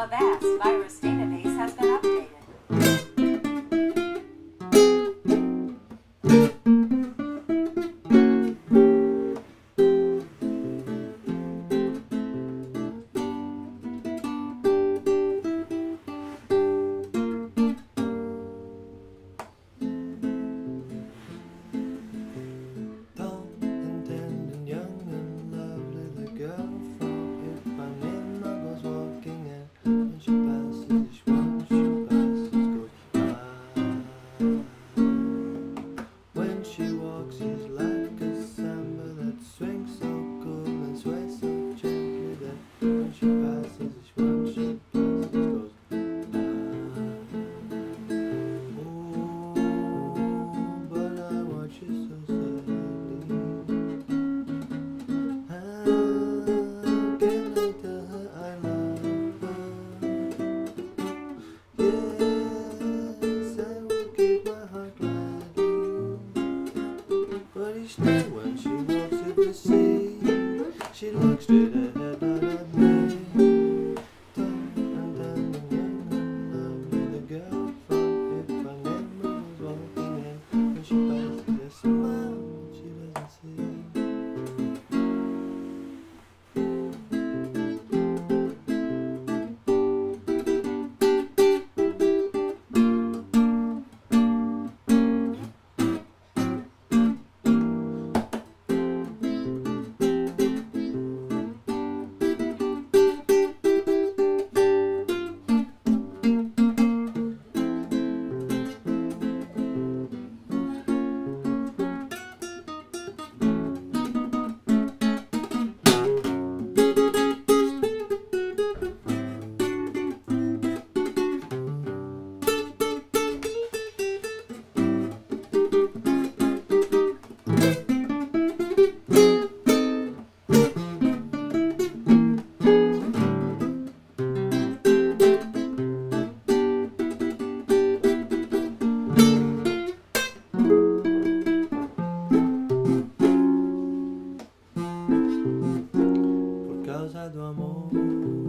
Avast virus database has been updated. Tall and tender, young and lovely, the girl from Ipanema goes walking, and when she passes, each one she passes goes by. When she walks, she's like a samba that swings so cool and sways so gently that when she passes, each one she passes goes by. Oh, but I watch you so sadly. How can I tell her I love her? Yes, I will give my heart gladly. But each night when she walks to the sea, she looks straight ahead, not at me. Tall and tender, young and lovely, the girl from Ipanema was walking, and when she passes, a smile she doesn't see. Por causa do amor